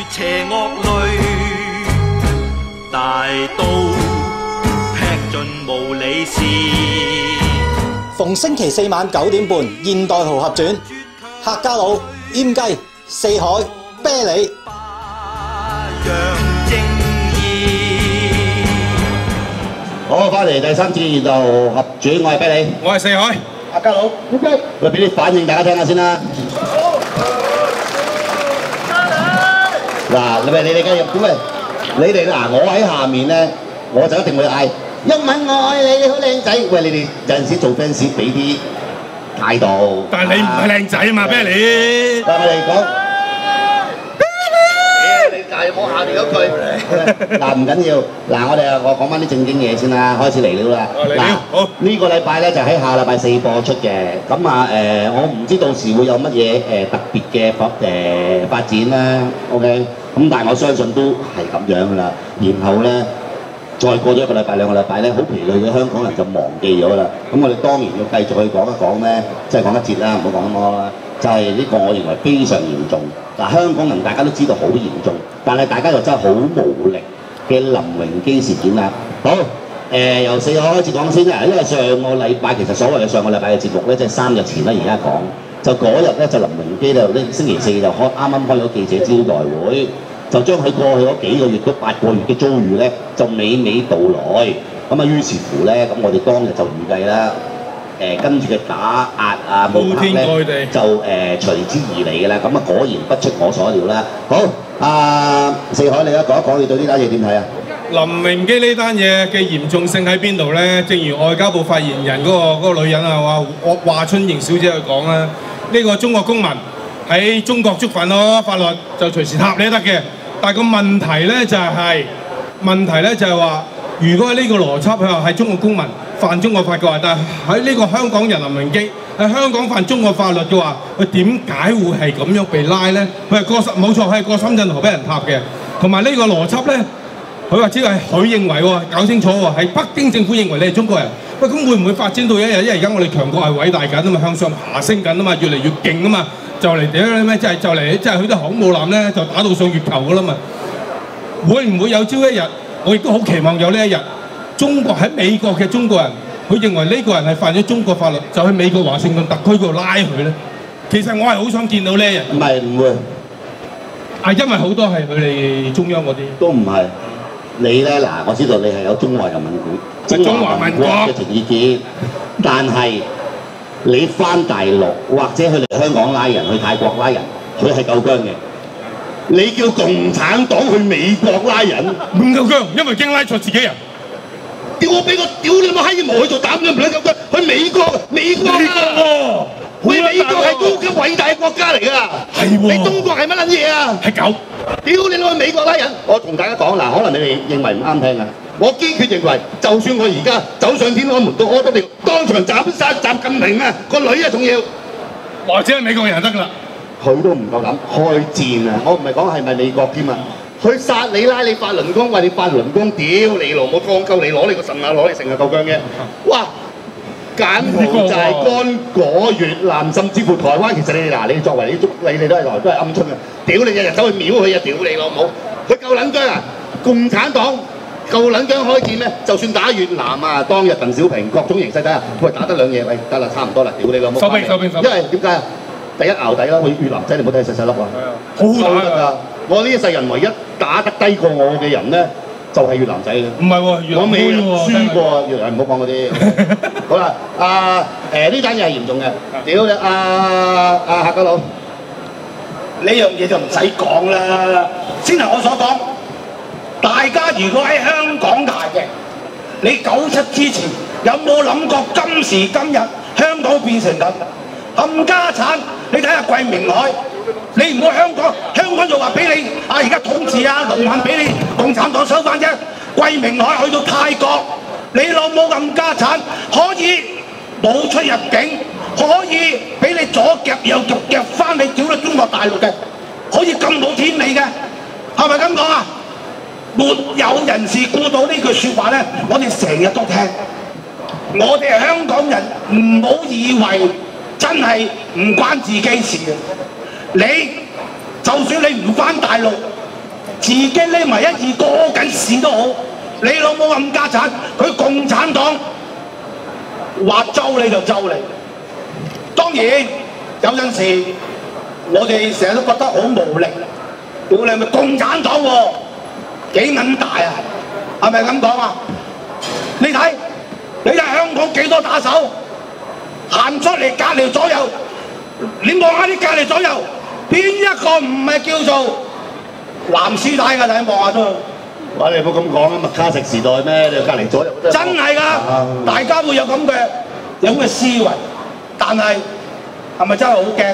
邪惡裏，大刀劈盡無理事。 逢星期四晚9點半，《現代豪俠傳》，客家佬、閹雞、四海、啤梨。 好，翻嚟第三次《現代豪俠傳》，我係啤梨， 我係四海， 客家佬，閹雞。喂，俾啲反應大家聽下先啦。嗱，你哋繼續點啊？你哋嗱，我喺下面咧，我就一定會嗌一吻我愛你，你好靚仔。喂，你哋有陣時做 fans 俾啲態度。 但係你唔係靚仔啊嘛，啤梨。 但係我哋講，你就係冇下面嗰句。嗱，唔緊要，嗱，我講翻啲正經嘢先啦，開始嚟料啦。嗱， 好， 呢個禮拜咧就喺下禮拜4播出嘅。咁啊我唔知到時會有乜嘢特別嘅發展啦。OK。咁但係我相信都係咁樣噶啦，然後咧再過咗1個禮拜2個禮拜咧，好疲累嘅香港人就忘記咗啦。咁我哋當然要繼續去講一講咧，即係講一節啦，唔好講咁多啦。就係呢個我認為非常嚴重。嗱，香港人大家都知道好嚴重，但係大家又真係好無力嘅林榮基事件啦。好，由4號開始講先啦，因為上個禮拜其實所謂嘅上個禮拜嘅節目咧，即係3日前啦，而家講。就嗰日咧，就林榮基咧，星期4就啱啱開咗記者招待會，就將佢過去嗰幾個月嗰8個月嘅遭遇咧，就娓娓道來。咁啊，於是乎咧，咁我哋當日就預計啦，跟住嘅打壓啊、抹黑咧，就隨之而嚟嘅啦。咁啊，果然不出我所料啦。好，四海，你而家講一講你對呢單嘢點睇啊？ 林榮基呢單嘢嘅嚴重性喺邊度咧？正如外交部發言人嗰個女人啊華春瑩小姐去講啦，呢個中國公民喺中國觸犯咗法律就隨時撻你得嘅。但係個問題咧就係話，如果呢個邏輯佢話係中國公民犯中國法嘅話，但係喺呢個香港人林榮基喺香港犯中國法律嘅話，佢點解會係咁樣被拉咧？佢係冇錯，係過深圳河俾人撻嘅，同埋呢個邏輯咧。佢話只係佢認為喎，搞清楚喎，係北京政府認為你係中國人。喂，咁會唔會發展到一日？因為而家我哋強國係偉大緊啊嘛，向上爬升緊啊嘛，越嚟越勁啊嘛，就嚟咩？就嚟佢啲航母艦咧就打到上月球噶啦嘛。會唔會有朝一日？我亦都好期望有呢一日，中國喺美國嘅中國人，佢認為呢個人係犯咗中國法律，就去美國華盛頓特區嗰度拉佢咧。其實我係好想見到呢一日。 唔係唔會。 因為好多係佢哋中央嗰啲。 都唔係。你咧嗱，我知道你係有中華人民國嘅情意結，但係你翻大陸或者去嚟香港拉人，去泰國拉人，佢係夠薑嘅。你叫共產黨去美國拉人， 唔夠薑，因為驚拉錯自己人。 屌我俾個屌你冇閪毛去做膽嘅，唔撚夠薑。去美國喎，去美國係高級偉大嘅國家嚟㗎。係喎。你中國係乜撚嘢啊？係狗。屌你攞去美國拉人！我同大家講嗱，可能你哋認為唔啱聽啊，我堅決認為，就算我而家走上天安門都屙得尿，當場斬殺習近平啊，個女啊仲要， 或者係美國人得㗎啦， 佢都唔夠膽開戰啊！我唔係講係咪美國添啊，佢殺你拉你法輪功，為你法輪功，屌你老母劏鳩你攞你個腎啊，攞你成日夠薑嘅，哇！柬埔寨、剛果、越南，甚至乎台灣，其實你哋嗱，你作為你哋都係來都係鵪鶉嘅，屌你日日走去秒佢啊！屌你老母，佢夠撚薑啊！共產黨夠撚薑開戰咩？就算打越南啊，當日鄧小平各種形勢底下，喂打得兩嘢，喂得啦，差唔多啦，屌你老母！收兵！因為點解啊？第一淆底啦，佢越南仔你唔好睇細細粒啊，好打㗎！我呢一世人唯一打得低過我嘅人咧。就係越南仔嘅，唔係喎，越南我未輸過越南，唔好講嗰啲。好啦，呢單嘢係嚴重嘅，屌你客家佬，呢樣嘢就唔使講啦。先係我所講，大家如果喺香港大嘅，你97之前有冇諗過今時今日香港變成咁？冚家產，你睇下桂明海。你唔好香港就話俾你而家統治農民俾你共產黨收翻啫。桂明海去到泰國，你老母咁家產，可以冇出入境，可以俾你左夾右夾翻你屌你中國大陸嘅，可以咁冇天理嘅，係咪咁講啊？沒有人是顧到呢句説話咧，我哋成日都聽。我哋係香港人，唔好以為真係唔關自己事嘅。你就算你唔返大陸， 自己匿埋一二過緊線都好，你老母冚家產，佢共產黨話周你就周你。當然有陣時我哋成日都覺得好無力，屌你咪共產黨喎，幾撚大啊？係咪咁講啊？你睇香港幾多打手行出嚟隔離左右，你望下啲隔離左右，邊一個唔係叫做藍絲帶㗎？你望下出去。 哇！你唔好咁講啊！麥卡錫時代咩？你隔離左右真係㗎，大家會有咁嘅思維，但係咪真係好驚？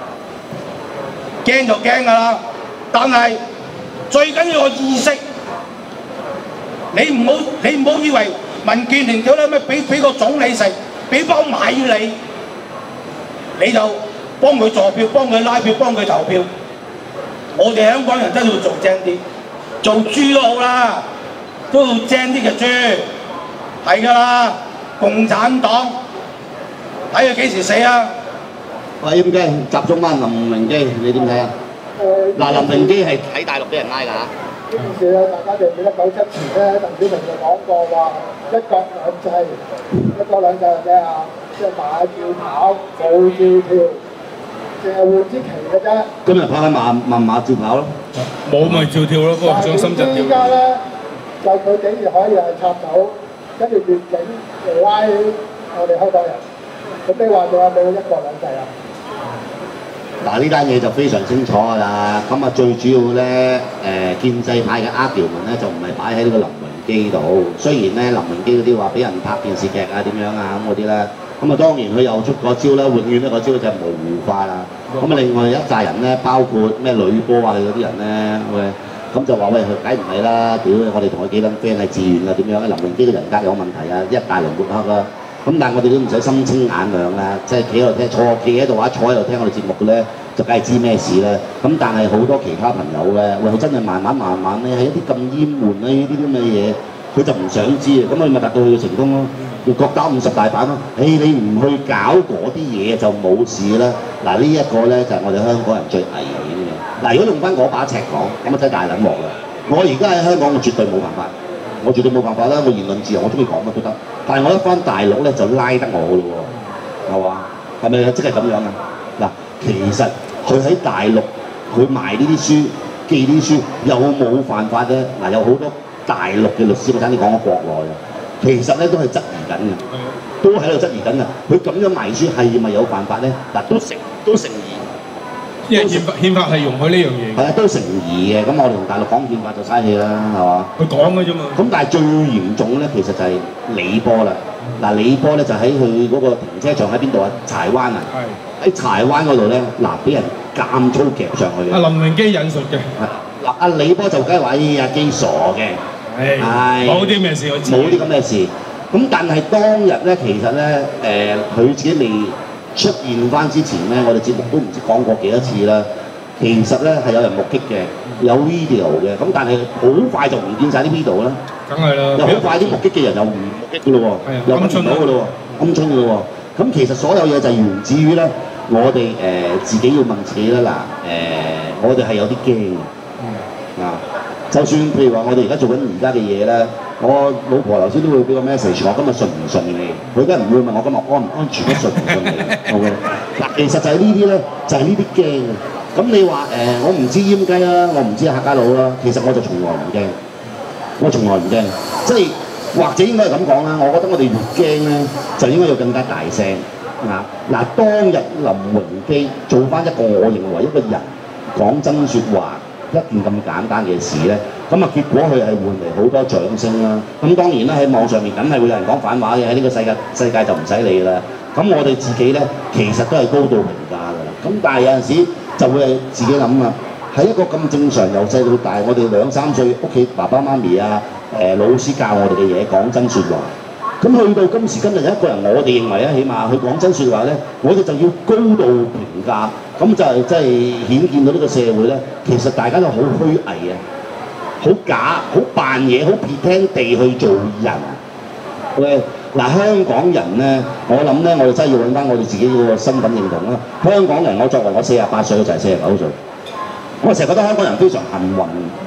驚就驚㗎啦，但係最緊要個意識。你唔好以為民建聯屌你咩俾個總理食，俾包米你就幫佢助票、幫佢拉票、幫佢投票。我哋香港人真係要做精啲，做豬都好啦，都要精啲嘅豬，係㗎啦。共產黨睇佢幾時死啊？ 喂，咁嘅集中翻林榮基，你點睇啊？嗱，林榮基係喺大陸俾人拉㗎嚇。 呢件事咧，大家記唔記得97前咧，鄧小平就講過話一國兩制，一國兩制係咩啊？即係馬照跑，舞照跳，淨係換支旗嘅啫。 今日跑緊馬照跑咯， 冇咪照跳咯，不過上深圳跳。 依家咧就佢竟然可以係插手，跟住越境嚟拉我哋香港人，咁你話仲有冇一國兩制啊？ 嗱呢單嘢就非常清楚㗎啦，咁啊最主要咧建制派嘅argument咧就唔係擺喺呢個林榮基度，雖然咧林榮基嗰啲話俾人拍電視劇啊點樣啊咁嗰啲咧，咁啊當然佢又出個招啦，永遠呢個招就係模糊化啦。咁啊另外一紮人咧，包括咩女波啊嗰啲人咧，咁就話喂佢梗唔係啦，屌我哋同佢幾撚 friend 係自願啊點樣？林榮基嘅人格有問題啊，一大輪抹黑啊！咁但係我哋都唔使心清眼亮啦，即係企喺度聽，企喺度或者坐喺度聽我哋節目嘅咧，就梗係知咩事啦。咁但係好多其他朋友咧，喂，佢真係慢慢咧，喺一啲咁淹悶咧，呢啲咁嘅嘢，佢就唔想知啊。咁佢咪達到佢嘅成功咯，要各打50大板咯。你唔去搞嗰啲嘢就冇事啦。嗱呢一個咧就係我哋香港人最危險嘅。嗱如果用翻嗰把尺講，咁啊真係大撚鑊啦。我而家喺香港，我絕對冇辦法。我絕對冇辦法啦！我言論自由，我中意講乜都得。但係我一翻大陸咧就拉得我咯喎，係嘛？係咪即係咁樣啊？嗱，其實佢喺大陸佢賣呢啲書、寄呢啲書，有冇犯法咧？嗱，有好多大陸嘅律師，我聽你講過國內啊，其實咧都係質疑緊嘅，都喺度質疑緊嘅。佢咁樣賣書係咪有犯法咧？嗱，都成疑。 因為憲法係容許呢樣嘢。 係啊，都成疑嘅。咁我哋同大陸講憲法就嘥氣啦，係嘛？ 佢講嘅啫嘛。咁但係最嚴重咧，其實就係李波啦。嗱，李波咧就喺佢嗰個停車場喺邊度啊？柴灣啊。係。喺柴灣嗰度咧，嗱俾人監粗夾上去嘅。 阿林榮基引述嘅。 係。嗱，阿李波就梗係話：阿基傻嘅。係。 冇啲咩事，我知。 冇啲咁嘅事。咁但係當日咧，其實咧，佢自己未出現翻之前咧，我哋節目都唔知講過幾多次啦。其實咧係有人目擊嘅，有 video 嘅，咁但係好快就唔見晒啲 video 啦。 梗係啦。 又好快啲目擊嘅人又唔目擊嘅咯喎，又揾唔到嘅咯喎，鵪鶉嘅咯喎。咁其實所有嘢就係源自於咧，我哋自己要問自己啦。嗱我哋係有啲驚嘅。啊，就算譬如話我哋而家做緊而家嘅嘢咧，我老婆頭先都會俾個 message 我，今日順唔順利？佢梗係唔會問我今日安唔安全，順唔順利。OK， 嗱，其實就係呢啲咧，就係呢啲驚嘅。咁你話我唔知閹雞啦，我唔知客家佬啦，其實我就從來唔驚，我從來唔驚。即係或者應該係咁講啦，我覺得我哋越驚咧，就應該要更加大聲。嗱，當日林榮基做翻一個我認為一個人講真説話。一件咁簡單嘅事咧，咁啊結果佢係換嚟好多掌聲啦。咁當然啦，喺網上面梗係會有人講反話嘅，喺呢個世界就唔使理啦。咁我哋自己咧，其實都係高度評價㗎啦。咁但係有陣時就會係自己諗啊，喺一個咁正常由細到大，我哋2、3歲屋企爸爸媽咪啊、老師教我哋嘅嘢講真説話。咁去到今時今日有一個人，我哋認為咧，起碼佢講真説話咧，我哋就要高度評價。咁就係即係顯見到呢個社會咧，其實大家都好虛偽啊，好假，好扮嘢，好 pretend 地去做人。喂，嗱香港人咧，我諗咧，我哋真係要揾翻我哋自己個身份認同啦。香港人，我作為我48歲就係49歲，我成日覺得香港人非常幸運。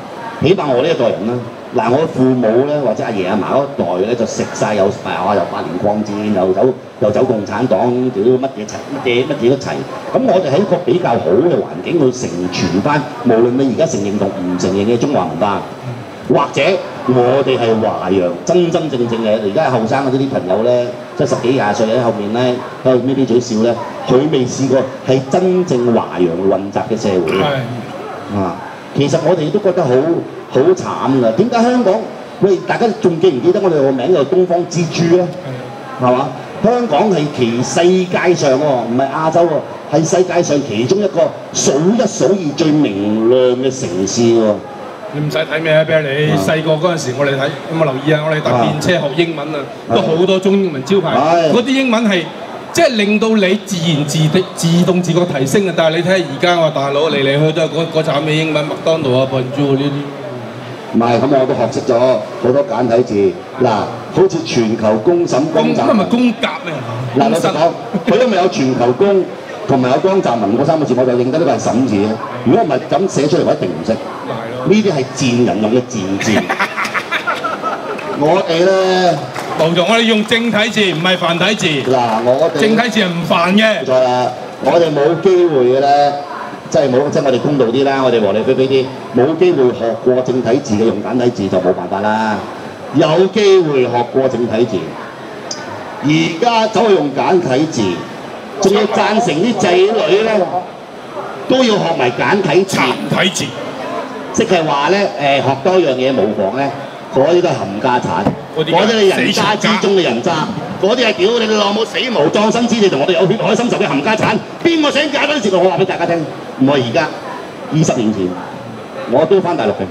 起碼我呢一代人啦，嗱我父母咧或者阿爺阿嫲嗰一代咧就食晒有又八年抗戰，又走共產黨，屌乜嘢都齊。咁我哋喺一個比較好嘅環境去承傳翻，無論你而家承認同唔承認嘅中華文化，或者我哋係華洋真正嘅。而家後生嗰啲朋友咧，即係10幾20歲喺後面咧，喺度咪嘴笑咧，佢未試過係真正華洋混雜嘅社會。啊，其實我哋都覺得好慘㗎。點解香港？喂，大家仲記唔記得我哋個名叫東方之珠咧？係嘛？香港係世界上喎，唔係亞洲喎，係世界上其中一個數一數二最明亮嘅城市喎。 你唔使睇咩啊，俾你細個嗰陣時，我哋睇有冇留意啊？我哋搭電車學英文啊，都好多中英文招牌，嗰啲英文係即係令到你自然自動自覺提升啊！但係你睇下而家我大佬嚟去都係嗰陣嘅英文，麥當勞啊、Bonjour 呢啲。 唔係，咁我都學識咗好多簡體字。嗱，好似全球公審江澤民， 咁咪公甲咩？ 嗱，老實講，佢因為有全球公同埋有江澤民嗰3個字，我就認得呢個係審字嘅。如果唔係咁寫出嚟，我一定唔識。呢啲係賤人用嘅賤字。我哋咧， 冇錯，我哋用正體字，唔係繁體字。 嗱，我哋正體字係唔煩嘅。 冇錯啦，我哋冇機會嘅咧。即係我哋公道啲啦，我哋和理非非啲，冇機會學過正體字嘅用簡體字就冇辦法啦。有機會學過正體字，而家走去用簡體字，仲要贊成啲仔女咧都要學埋簡體字。 簡體字， 即係話咧學多樣嘢模仿咧，嗰啲都係冚家產，嗰啲係人渣之中嘅人渣。嗰啲係屌你老母死無葬身之地，同我哋有血海深仇嘅冚家產。邊個想搞嗰啲事？我話俾大家聽，唔係而家，20年前我都翻大陸嘅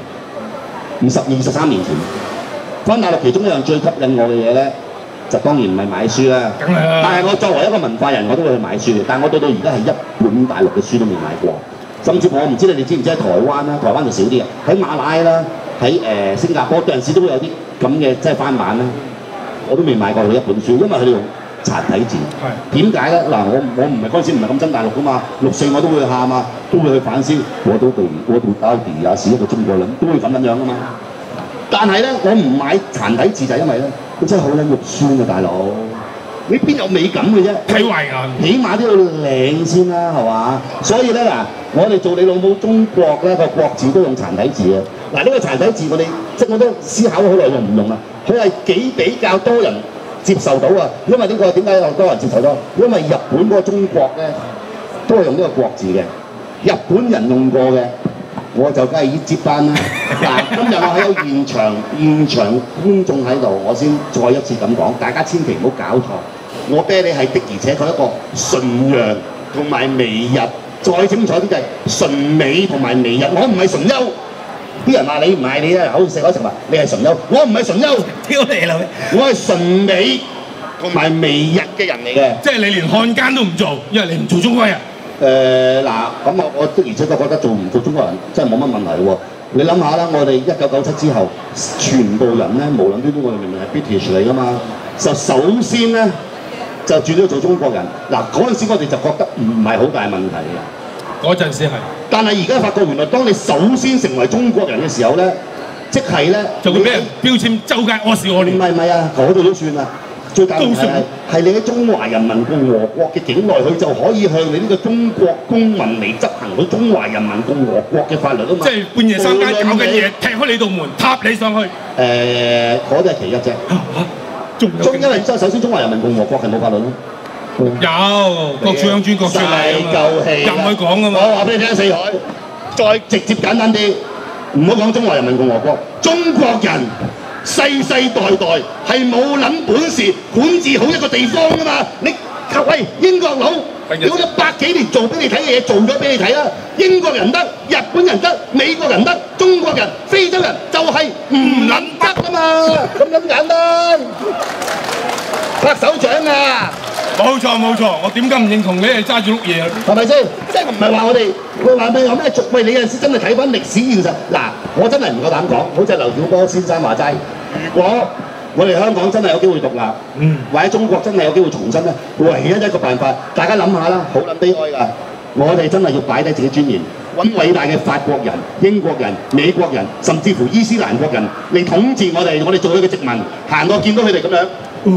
，23年前翻大陸，其中一樣最吸引我嘅嘢咧，就當然唔係買書啦。梗係啦。但係我作為一個文化人，我都會去買書嘅。但係我到而家係一本大陸嘅書都未買過，甚至我唔知你哋知唔知喺台灣啦，台灣就少啲嘅，喺馬拉啦，喺新加坡有陣時都會有啲咁嘅即係翻版啦。我都未買過佢一本書，因為佢哋用殘體字。點解咧？嗱，我唔係嗰陣時唔係咁憎大陸噶嘛，64我都會喊啊，都會去反思，我到底也是一個中國人，都會咁樣噶嘛。但係咧，我唔買殘體字就係因為咧，佢真係好撚肉酸啊，大佬！你邊有美感嘅啫？ 睇壞眼， 起碼都要靚先啦，係嘛？所以咧嗱，我哋做你老母中國咧個國字都用殘體字嘅。嗱，呢個殘體字我都思考咗好耐用唔用啊？佢係比較多人接受到啊，因為呢個點解有多人接受到？因為日本嗰個中國咧都係用呢個國字嘅，日本人用過嘅，我就梗係要接班啦。嗱，今日我喺有現場觀眾喺度，我先再一次咁講，大家千祈唔好搞錯。我啤你係的而且確一個純陽同埋微日，再清楚啲就係純美同埋微日，我唔係純優。啲人話你唔係你啊，好似食嗰時話你係純優，我唔係純優， 屌你老味！ 我係純美同埋微日嘅人嚟嘅。即係你連漢奸都唔做，因為你唔做中國人。 嗱，咁我的而且確覺得唔做中國人真係冇乜問題喎。你諗下啦，我哋1997之後，全部人咧，無論邊我哋明明係 British 嚟噶嘛，就首先咧就轉咗做中國人。嗱，嗰陣時我哋就覺得唔係好大問題嘅。 嗰陣時係。但係而家發覺原來當你首先成為中國人嘅時候咧，即係咧就會俾人標籤周街屙屎屙尿。唔係啊，嗰度都算啦。最大問題係你喺中華人民共和國嘅境內，佢就可以向你呢個中國公民嚟執行佢中華人民共和國嘅法律啊嘛。即係半夜三更搞緊嘢，踢開你道門，踏你上去。嗰啲係其一啫。因為首先中華人民共和國係冇法律咯。有各處鄉村各處例啊嘛，任佢講啊嘛。我話俾你聽，四海再直接簡單啲，唔好講中華人民共和國，中國人世代代係冇撚本事管治好一個地方噶嘛。你喂英國佬用咗100幾年做俾你睇嘅嘢，做咗俾你睇啦。英國人得，日本人得，美國人得，中國人、非洲人就係唔撚得啊嘛，咁撚簡單。拍手掌啊！冇錯，我點解唔認同你係揸住碌嘢？係咪先？即係唔係話我哋會話咩有咩族？喂，你有陣時真係睇翻歷史現實。嗱，我真係唔夠膽講，好似劉曉波先生話齋，如果我哋香港真係有機會獨立，或者中國真係有機會重新咧，唯一一個辦法，大家諗下啦，好撚悲哀㗎。我哋真係要擺低自己尊嚴， 揾偉大嘅法國人、英國人、美國人，甚至乎伊斯蘭國人嚟統治我哋做佢嘅殖民，行過見到佢哋咁樣，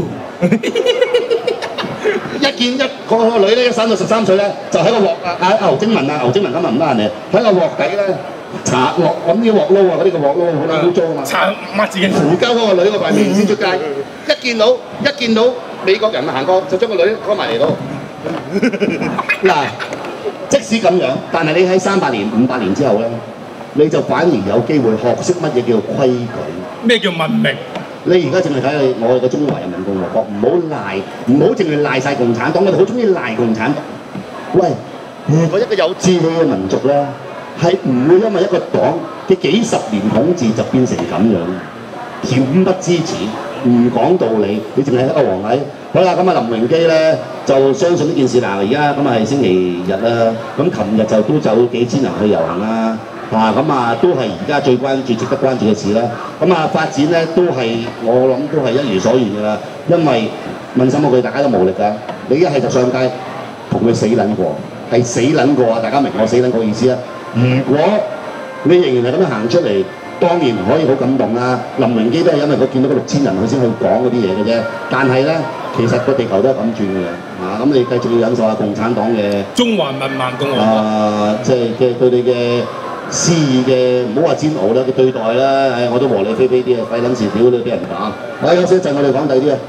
一見個女咧，一生到13歲咧，就喺個鑊牛精文今日唔得閒嚟，喺個鑊底咧搽鑊揾啲鑊撈啊，嗰啲個鑊撈好撚污糟啊嘛， 搽抹自己扶鳩嗰個女嗰塊面先出街，一見到美國人行過，就將個女拖埋嚟到。嗱，即使咁樣，但係你喺300年、500年之後咧，你就反而有機會學識乜嘢叫規矩， 咩叫文明？ 你而家淨係睇我哋嘅中華人民共和國，唔好淨係賴晒共產黨，我哋好中意賴共產黨。喂，如果一個有智慧嘅民族咧，係唔會因為一個黨嘅幾十年統治就變成咁樣，恬不知恥，唔講道理，你淨係一個皇帝。好啦，咁啊林榮基咧就相信呢件事嗱，而家咁啊係星期日啦，咁琴日就都走幾千人去遊行啦。咁啊，都係而家最關注、值得關注嘅事啦。咁啊，發展咧都係我諗都係一如所願㗎啦。因為問心嗰句，大家都無力㗎。你一係就上街同佢死撚過，係死撚過啊！大家明我死撚過意思啊？如果你仍然係咁樣行出嚟，當然可以好感動啦。林榮基都係因為佢見到嗰6000人，佢先去講嗰啲嘢嘅啫。但係咧，其實個地球都係咁轉嘅。咁你繼續要忍受下共產黨嘅中華人民共和國即係佢哋嘅肆意嘅，唔好話煎熬啦，嘅對待啦，我都和你飛飛啲啊，費撚事屌你俾人打。休息一陣，我哋講第啲啊。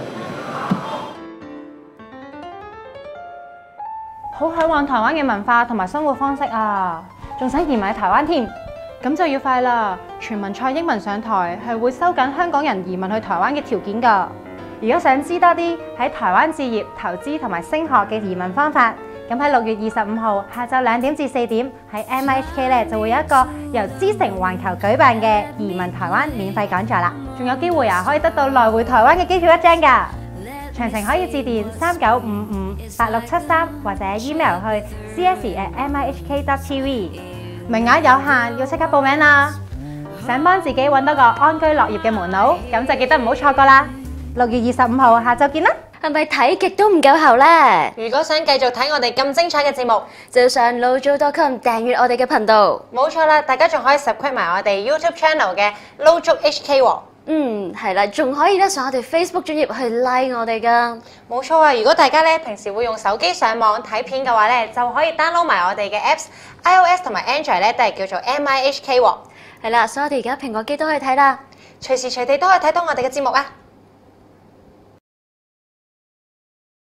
好向往台灣嘅文化同埋生活方式啊，仲想移民台灣添，咁就要快啦！傳聞蔡英文上台係會收緊香港人移民去台灣嘅條件㗎。如果想知多啲喺台灣置業、投資同埋升學嘅移民方法，咁喺6月25號下晝2點至4點喺 MIHK 咧就會有一個由知城環球舉辦嘅移民台灣免費講座啦，仲有機會可以得到來回台灣嘅機票1張㗎。詳情可以致電39558673或者 email 去 cs@mihk.tv。名額有限，要即刻報名啦！想幫自己揾到個安居樂業嘅門路，咁就記得唔好錯過啦！6月25號下晝見啦！ 係咪睇極都唔夠喉呢？ 如果想繼續睇我哋咁精彩嘅節目， 就要上 lojo.com 訂閱我哋嘅頻道。 冇錯啦，大家仲可以 subscribe 埋我哋 YouTube channel 嘅 Lojo HK 喎。 係啦，仲可以咧上我哋 Facebook 專頁去 like 我哋噶。 冇錯啊！如果大家咧平時會用手機上網睇片嘅話咧，就可以 download 埋我哋嘅 apps，iOS 同埋 Android 咧都係叫做 MIHK 喎。 係啦，所以我哋而家蘋果機都可以睇啦， 隨時隨地都可以睇到我哋嘅節目啊！